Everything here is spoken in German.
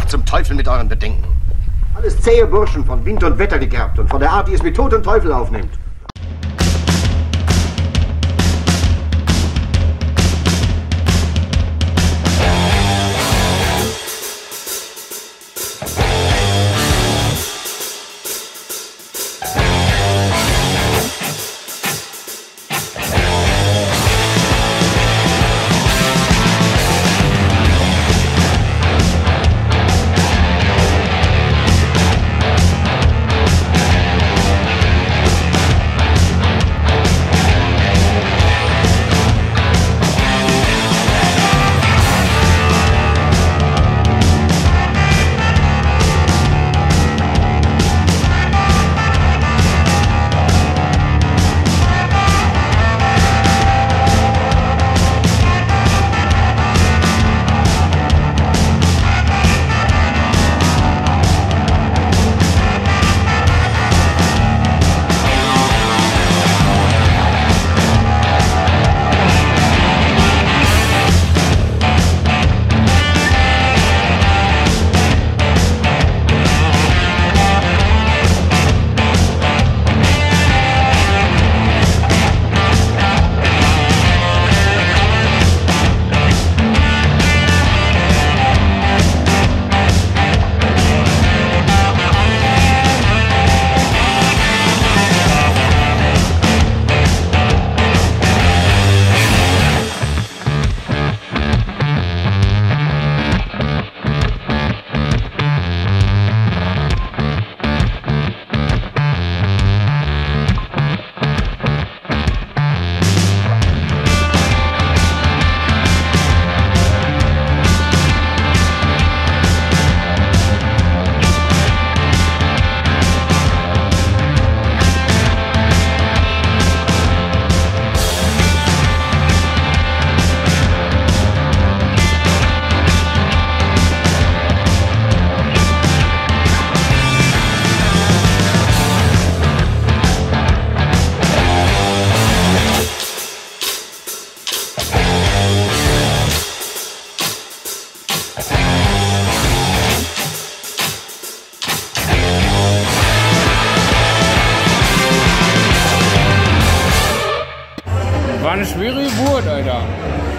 zum Teufel mit euren Bedenken. Alles zähe Burschen, von Wind und Wetter gegerbt und von der Art, die es mit Tod und Teufel aufnimmt. War eine schwere Geburt, Alter.